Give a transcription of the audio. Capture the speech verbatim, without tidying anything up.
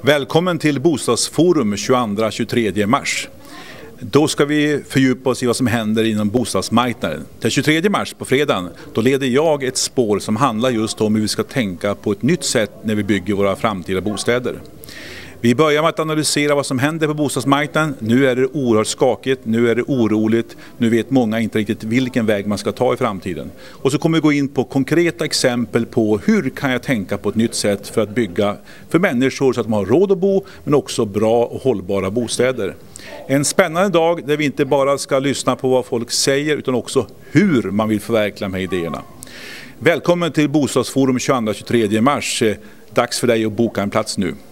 Välkommen till Bostadsforum tjugoandra till tjugotredje mars. Då ska vi fördjupa oss i vad som händer inom bostadsmarknaden. Den tjugotredje mars på fredagen, då leder jag ett spår som handlar just om hur vi ska tänka på ett nytt sätt när vi bygger våra framtida bostäder. Vi börjar med att analysera vad som händer på bostadsmarknaden. Nu är det oerhört skakigt, nu är det oroligt, nu vet många inte riktigt vilken väg man ska ta i framtiden. Och så kommer vi gå in på konkreta exempel på hur kan jag tänka på ett nytt sätt för att bygga för människor så att de har råd att bo, men också bra och hållbara bostäder. En spännande dag där vi inte bara ska lyssna på vad folk säger utan också hur man vill förverkliga de här idéerna. Välkommen till Bostadsforum tjugoandra till tjugotredje mars. Dags för dig att boka en plats nu.